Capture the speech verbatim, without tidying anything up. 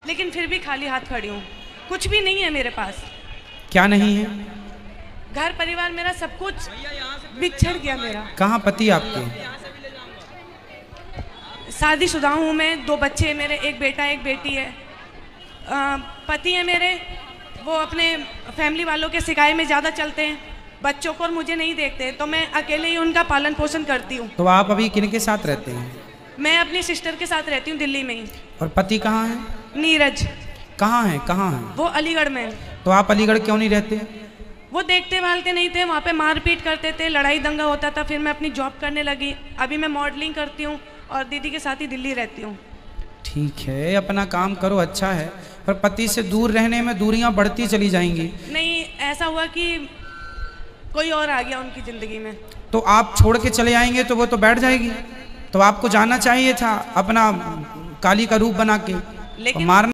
लेकिन फिर भी खाली हाथ खड़ी हूँ। कुछ भी नहीं है मेरे पास। क्या नहीं है? घर परिवार मेरा सब कुछ बिछड़ गया मेरा। कहाँ पति आपके? शादीशुदा हूँ मैं, दो बच्चे हैं मेरे, एक बेटा एक बेटी है। आ, पति है मेरे, वो अपने फैमिली वालों के सिकाई में ज़्यादा चलते हैं, बच्चों को और मुझे नहीं देखते, तो मैं अकेले ही उनका पालन पोषण करती हूँ। तो आप अभी किन के साथ रहते हैं? मैं अपनी सिस्टर के साथ रहती हूँ दिल्ली में ही। और पति कहाँ है? नीरज। कहाँ है? कहाँ है? वो अलीगढ़ में। तो आप अलीगढ़ क्यों नहीं रहते? वो देखते भालते नहीं थे, वहाँ पे मारपीट करते थे, लड़ाई दंगा होता था। फिर मैं अपनी जॉब करने लगी, अभी मैं मॉडलिंग करती हूँ और दीदी के साथ ही दिल्ली रहती हूँ। ठीक है, अपना काम करो, अच्छा है, पर पति से दूर रहने में दूरियां बढ़ती चली जाएंगी। नहीं, ऐसा हुआ कि कोई और आ गया उनकी ज़िंदगी में। तो आप छोड़ के चले आएंगे तो वो तो बैठ जाएगी। तो आपको जाना चाहिए था अपना काली का रूप बना के, लेकिन मारना